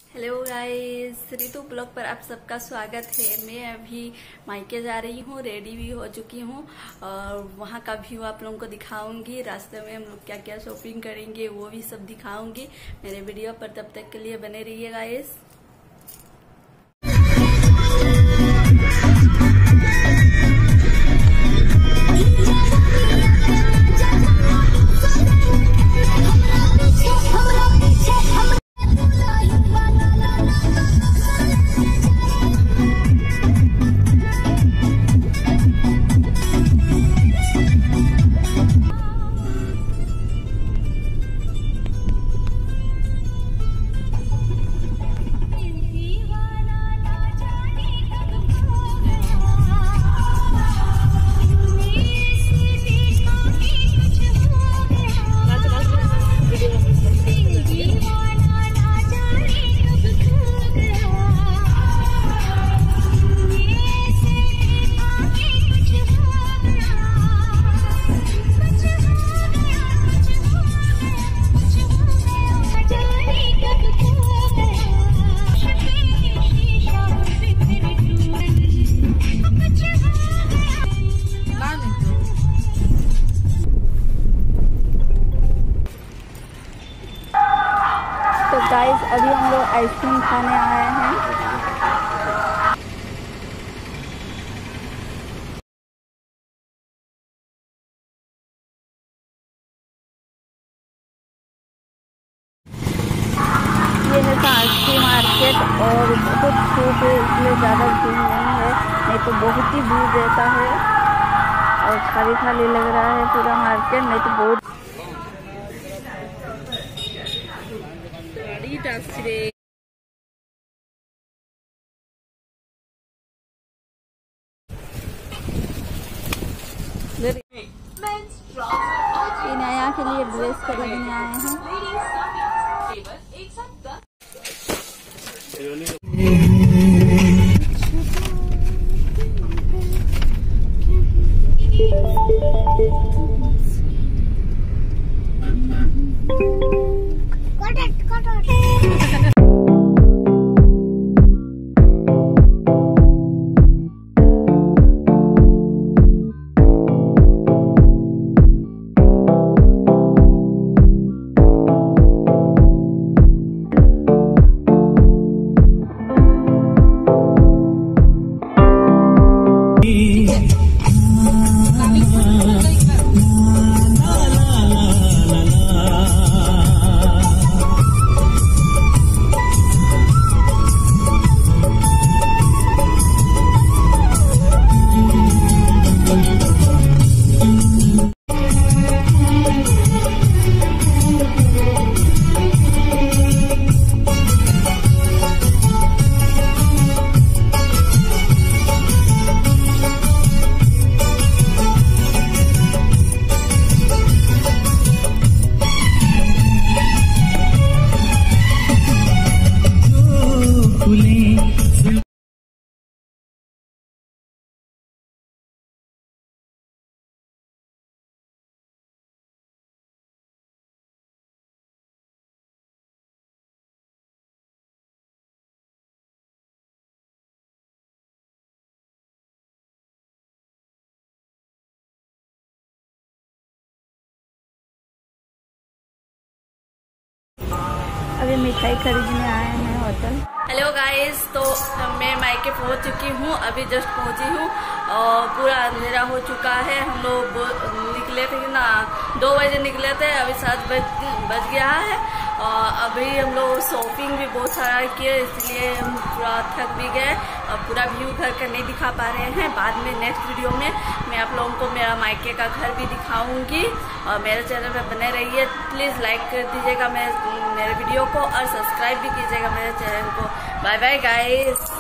Hello guys, ऋतु blog पर आप सबका स्वागत है। मैं अभी मायके जा रही हूँ, रेडी भी हो चुकी हूँ और वहाँ का व्यू आप लोगों को दिखाऊंगी। रास्ते में हम लोग क्या क्या शॉपिंग करेंगे वो भी सब दिखाऊंगी मेरे वीडियो पर। तब तक के लिए बने रहिए गाइस। तो गाइस अभी हम लोग आइसक्रीम खाने आए हैं। ये है आइसक्रीम मार्केट और बहुत धूप है इसलिए ज़्यादा भीड़ नहीं है, नहीं तो बहुत ही भीड़ रहता है और खाली खाली लग रहा है पूरा मार्केट, नहीं तो बहुत नया के लिए ड्रेस खरीदने आए हैं। अभी मिठाई खरीदने आए हैं होटल। हेलो गाइस, तो मैं मायके पहुंच चुकी हूँ, अभी जस्ट पहुंची हूँ और पूरा अंधेरा हो चुका है। हम लोग निकले थे ना 2 बजे निकले थे, अभी 7 बज गया है और अभी हम लोग शॉपिंग भी बहुत सारा किए, इसलिए हम पूरा थक भी गए और पूरा व्यू घर का नहीं दिखा पा रहे हैं। बाद में नेक्स्ट वीडियो में मैं आप लोगों को मेरा मायके का घर भी दिखाऊंगी और मेरे चैनल पे बने रहिए। प्लीज़ लाइक कर दीजिएगा मेरे वीडियो को और सब्सक्राइब भी कीजिएगा मेरे चैनल को। Bye bye guys.